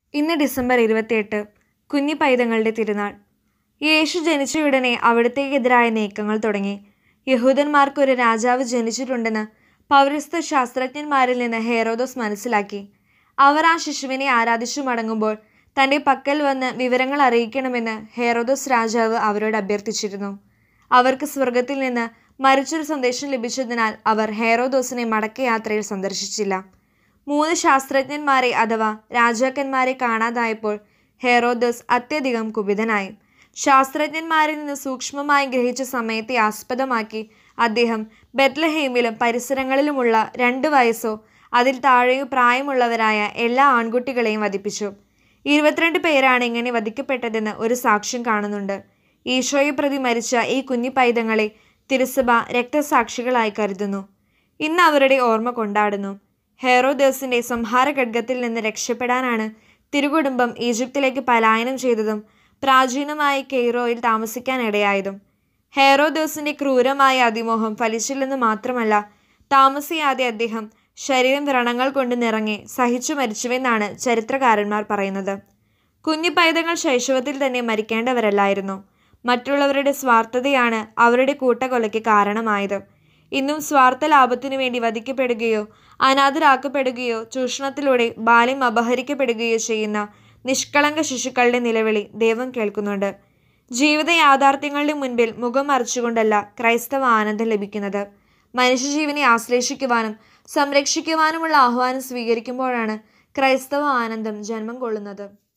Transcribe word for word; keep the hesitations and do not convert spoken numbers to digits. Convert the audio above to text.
ഇന്ന് ഡിസംബർ ഇരുപത്തിയെട്ട്, കുഞ്ഞി പൈതങ്ങളുടെ തിരുനാൾ. യേശു ജനിച്ചയുടനെ അവിടുത്തേക്കെതിരായ നീക്കങ്ങൾ തുടങ്ങി. യഹൂദന്മാർക്കൊരു രാജാവ് ജനിച്ചിട്ടുണ്ടെന്ന് പൗരസ്ത്യ ശാസ്ത്രജ്ഞന്മാരിൽ നിന്ന് ഹെരോദോസ് മനസ്സിലാക്കി. അവർ ആ ശിശുവിനെ ആരാധിച്ചു മടങ്ങുമ്പോൾ തൻ്റെ പക്കൽ വന്ന് വിവരങ്ങൾ അറിയിക്കണമെന്ന് ഹെരോദോസ് രാജാവ് അവരോട് അഭ്യർത്ഥിച്ചിരുന്നു. അവർക്ക് സ്വർഗത്തിൽ നിന്ന് മരിച്ചൊരു സന്ദേശം ലഭിച്ചതിനാൽ അവർ ഹെരോദോസിനെ മടക്കയാത്രയിൽ സന്ദർശിച്ചില്ല. മൂന്ന് ശാസ്ത്രജ്ഞന്മാരെ അഥവാ രാജാക്കന്മാരെ കാണാതായപ്പോൾ ഹെരോദോസ് അത്യധികം കുപിതനായി. ശാസ്ത്രജ്ഞന്മാരിൽ നിന്ന് സൂക്ഷ്മമായി ഗ്രഹിച്ച സമയത്തെ ആസ്പദമാക്കി അദ്ദേഹം ബെത്ലഹേമിലും പരിസരങ്ങളിലുമുള്ള രണ്ട് വയസ്സോ അതിൽ താഴെയോ പ്രായമുള്ളവരായ എല്ലാ ആൺകുട്ടികളെയും വധിപ്പിച്ചു. ഇരുപത്തിരണ്ട് പേരാണ് ഇങ്ങനെ വധിക്കപ്പെട്ടതെന്ന് ഒരു സാക്ഷ്യം കാണുന്നുണ്ട്. ഈശോയെ പ്രതി മരിച്ച ഈ കുഞ്ഞി പൈതങ്ങളെ തിരുസഭ രക്തസാക്ഷികളായി കരുതുന്നു. ഇന്ന് അവരുടെ ഓർമ്മ കൊണ്ടാടുന്നു. ഹെരോദോസിന്റെ സംഹാര ഖഡ്ഗത്തിൽ നിന്ന് രക്ഷപ്പെടാനാണ് തിരുകുടുംബം ഈജിപ്തിലേക്ക് പലായനം ചെയ്തതും പ്രാചീനമായ കെയ്റോയിൽ താമസിക്കാനിടയായതും. ഹെരോദോസിന്റെ ക്രൂരമായ അതിമോഹം ഫലിച്ചില്ലെന്ന് മാത്രമല്ല, താമസിയാതെ അദ്ദേഹം ശരീരം വ്രണങ്ങൾ കൊണ്ട് നിറങ്ങി സഹിച്ചു മരിച്ചുവെന്നാണ് ചരിത്രകാരന്മാർ പറയുന്നത്. കുഞ്ഞി പൈതങ്ങൾ ശൈശവത്തിൽ തന്നെ മരിക്കേണ്ടവരല്ലായിരുന്നു. മറ്റുള്ളവരുടെ സ്വാർത്ഥതയാണ് അവരുടെ കൂട്ടക്കൊലയ്ക്ക് കാരണമായത്. ഇന്നും സ്വാർത്ഥ ലാഭത്തിനു വേണ്ടി വധിക്കപ്പെടുകയോ അനാഥരാക്കപ്പെടുകയോ ചൂഷണത്തിലൂടെ ബാല്യം അപഹരിക്കപ്പെടുകയോ ചെയ്യുന്ന നിഷ്കളങ്ക ശിശുക്കളുടെ നിലവിളി ദൈവം കേൾക്കുന്നുണ്ട്. ജീവിത യാഥാർത്ഥ്യങ്ങളുടെ മുൻപിൽ മുഖം മറിച്ചുകൊണ്ടല്ല ക്രൈസ്തവ ആനന്ദം ലഭിക്കുന്നത്. മനുഷ്യജീവനെ ആശ്ലേഷിക്കുവാനും സംരക്ഷിക്കുവാനുമുള്ള ആഹ്വാനം സ്വീകരിക്കുമ്പോഴാണ് ക്രൈസ്തവ ആനന്ദം ജന്മം കൊള്ളുന്നത്.